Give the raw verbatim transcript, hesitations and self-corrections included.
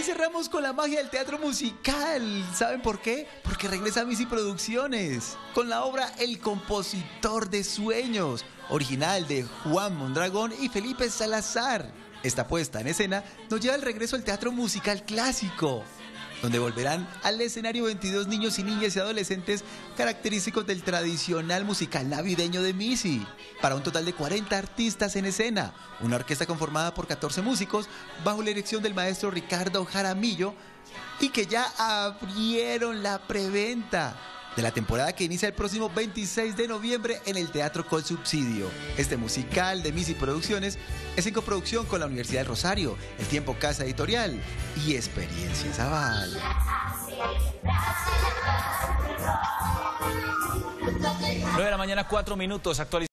cerramos con la magia del teatro musical. ¿Saben por qué? Porque regresa Missy Producciones con la obra El compositor de sueños, original de Juan Mondragón y Felipe Salazar. Esta puesta en escena nos lleva al regreso al teatro musical clásico, donde volverán al escenario veintidós niños y niñas y adolescentes característicos del tradicional musical navideño de Missy, para un total de cuarenta artistas en escena, una orquesta conformada por catorce músicos bajo la dirección del maestro Ricardo Jaramillo, y que ya abrieron la preventa de la temporada que inicia el próximo veintiséis de noviembre en el Teatro Colsubsidio. Este musical de Missy Producciones es en coproducción con la Universidad del Rosario, El Tiempo Casa Editorial y Experiencias Aval. nueve de la mañana, cuatro minutos, actualización.